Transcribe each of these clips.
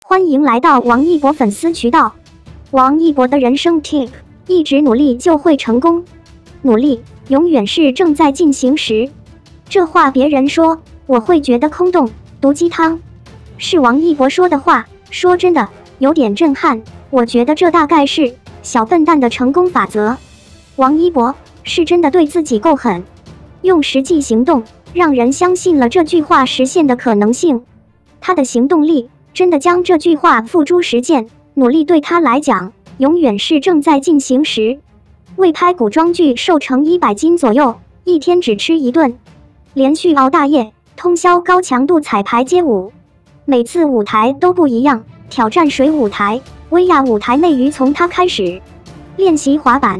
欢迎来到王一博粉丝渠道。王一博的人生 tip： 一直努力就会成功，努力永远是正在进行时。这话别人说我会觉得空洞，毒鸡汤，是王一博说的话。说真的，有点震撼。我觉得这大概是小笨蛋的成功法则。王一博是真的对自己够狠，用实际行动让人相信了这句话实现的可能性。他的行动力真的将这句话付诸实践，努力对他来讲永远是正在进行时。为拍古装剧瘦成100斤左右，一天只吃1顿，连续熬大夜，通宵高强度彩排街舞，每次舞台都不一样，挑战水舞台、威亚舞台内娱从他开始，练习滑板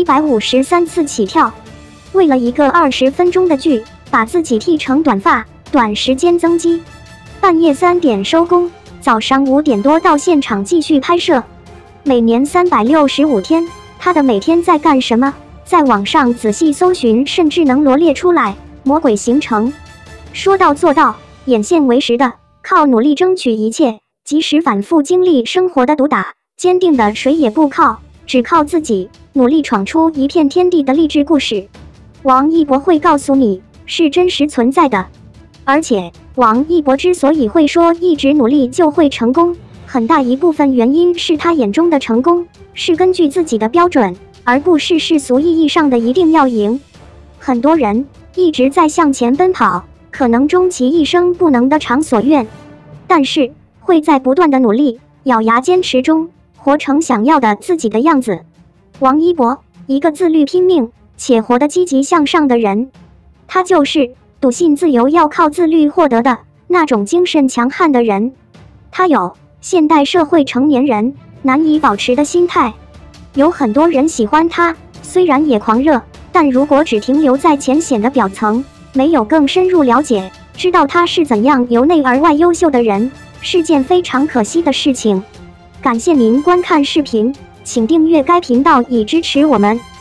153次起跳，为了一个20分钟的剧，把自己剃成短发，短时间增肌，半夜3点收工，早上5点多到现场继续拍摄。每年365天，他的每天在干什么？在网上仔细搜寻，甚至能罗列出来魔鬼行程。说到做到，眼线为实的，靠努力争取一切，即使反复经历生活的毒打，坚定的谁也不靠，只靠自己，努力闯出一片天地的励志故事。王一博会告诉你，是真实存在的。而且王一博之所以会说一直努力就会成功，很大一部分原因是他眼中的成功是根据自己的标准，而不是世俗意义上的一定要赢。很多人一直在向前奔跑，可能终其一生不能得偿所愿，但是会在不断的努力、咬牙坚持中，活成想要的自己的样子。王一博，一个自律拼命且活得积极向上的人，他就是笃信自由要靠自律获得的那种精神强悍的人。他有现代社会成年人难以保持的心态。有很多人喜欢他，虽然也狂热，但如果只停留在浅显的表层，没有更深入了解，知道他是怎样由内而外优秀的人，是件非常可惜的事情。感谢您观看视频，请订阅该频道以支持我们。